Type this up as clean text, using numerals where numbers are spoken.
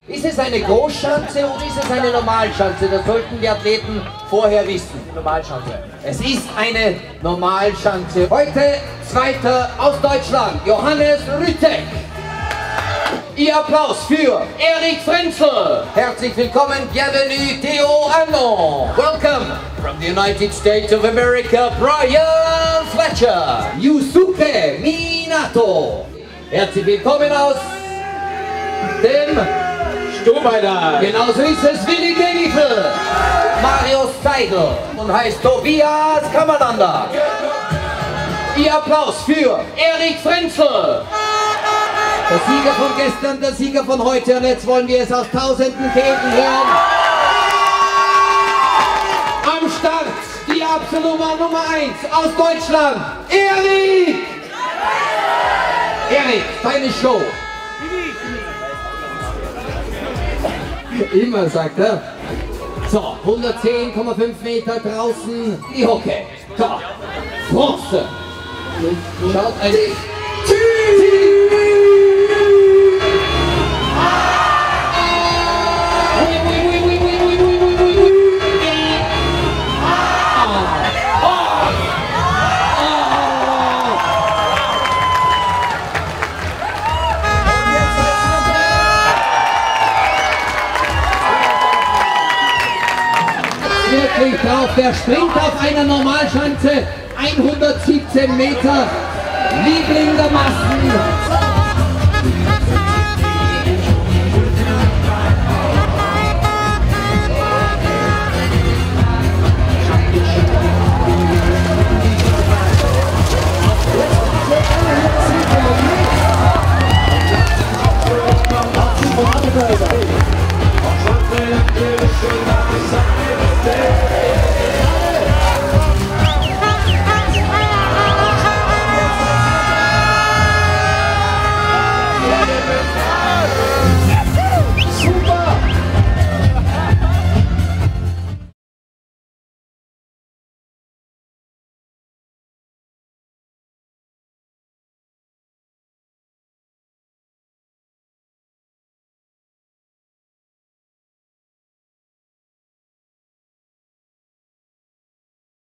Ist es eine Großschanze oder ist es eine Normalschanze? Das sollten die Athleten vorher wissen. Normalschanze. Es ist eine Normalschanze. Heute Zweiter aus Deutschland, Johannes Rütek. Ihr Applaus für Erik Frenzel. Herzlich willkommen, bienvenue Theo Arnaud. Welcome from the United States of America, Brian Fletcher. Yusuke Minato. Herzlich willkommen aus dem Stubaider. Genauso ist es, Willi Genifel. Mario Seidel und heißt Tobias Kammerlander. Ihr Applaus für Erik Frenzel. Der Sieger von gestern, der Sieger von heute, und jetzt wollen wir es aus tausenden Kehlten hören. Am Start die Absoluma Nummer 1 aus Deutschland, Erik! Erik, deine Show. Immer, sagt er. So, 110,5 Meter draußen, die Hocke. So, Bronze. Schaut ein... Wirklich drauf, der springt auf einer Normalschanze, 117 Meter, Liebling der Massen.